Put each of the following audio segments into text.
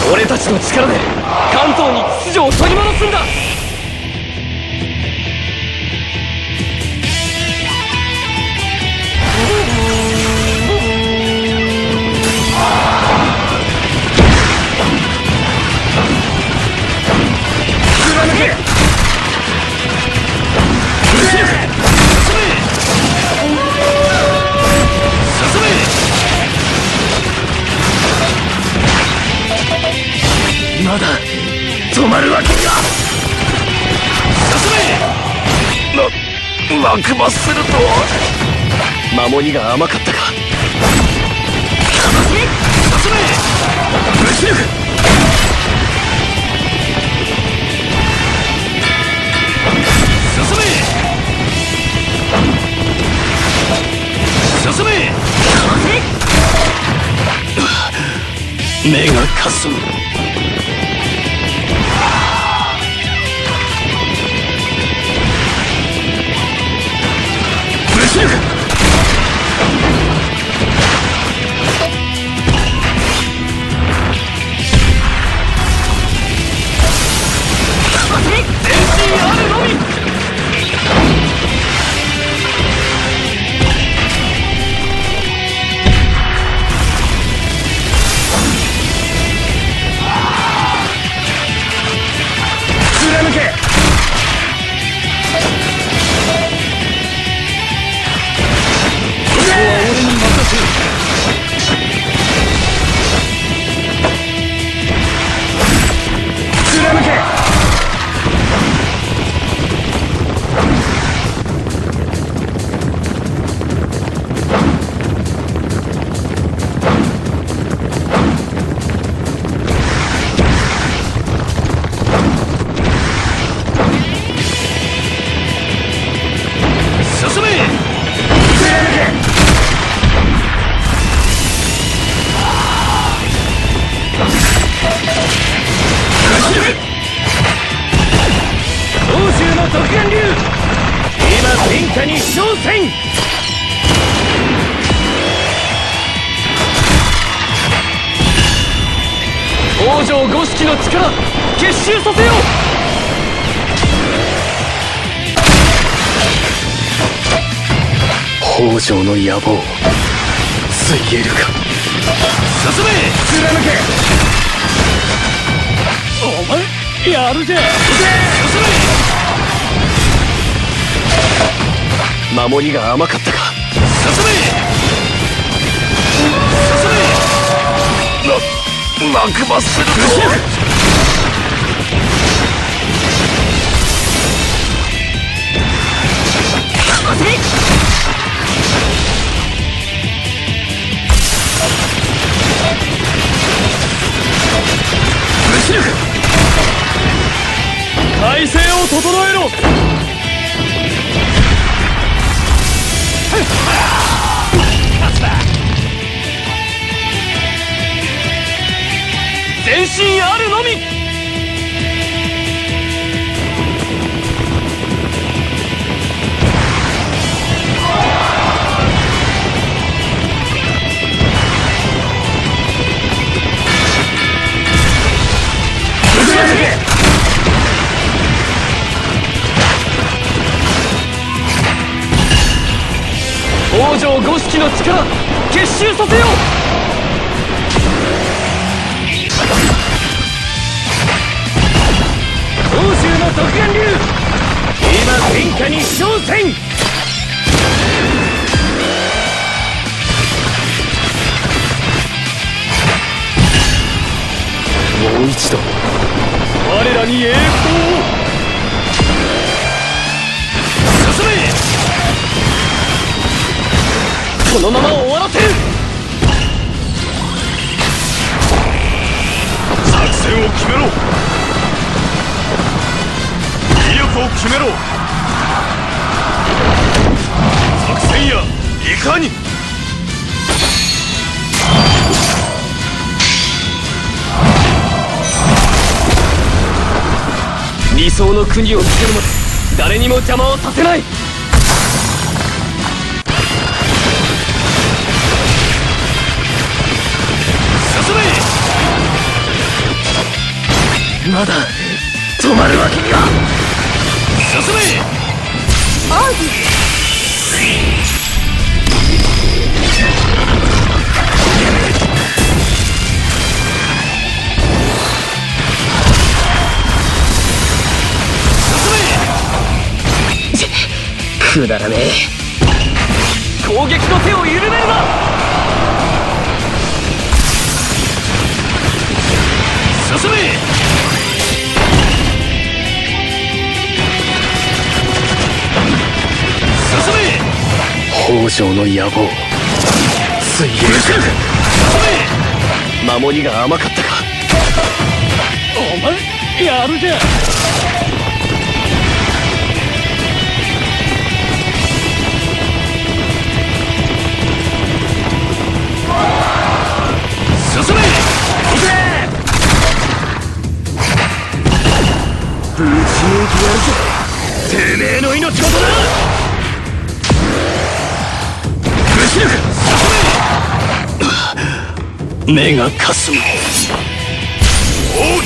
俺たちの力で関東に秩序を取り戻すんだ。貫け。まだ止まるわけが。進め。落馬すると守りが甘かったか。進め。無視力。進め。進め。目がかすむ。北条五色の力結集させよう。北条の野望ついえるか。進め。貫け。お前やるじゃん。進め。守りが甘かったか。進め。進め。落馬すると無視力。体勢を整えろ。前進あるのみ。北条五色の力結集させよう。欧州の独眼竜今天下に挑戦。もう一度我らに栄光を。進め。このまま終わらせる。作戦を決めろ。威力を決めろ。作戦やいかに。理想の国を作るまで誰にも邪魔をさせない。進め。 まだ止まるわけには。進め。 奥義。 くだらねえ。攻撃の手を緩めるな。進め。進め。北条の野望ついえるか。進め。守りが甘かったか。お前やるじゃん。進め。行け。ぶち抜いてやるぜ。てめえの命ごとな。ぶち抜く。進め。目がかすむ。おう。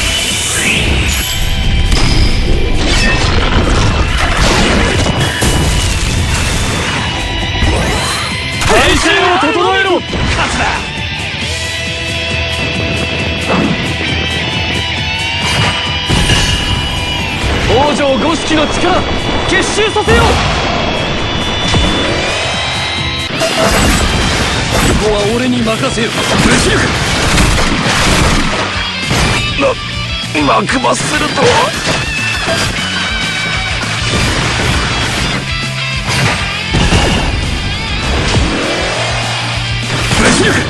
体勢を整えろ。勝つだ。北条五色の力結集させよう。ここは俺に任せよ。ぶち抜く。幕末するとは。ぶち抜く。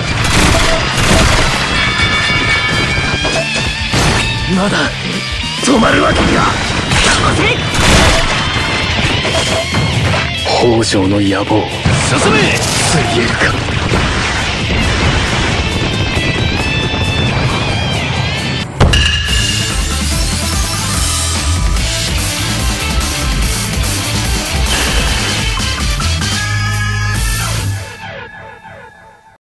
まだ止まるわけには。北条の野望進め。ついえるか。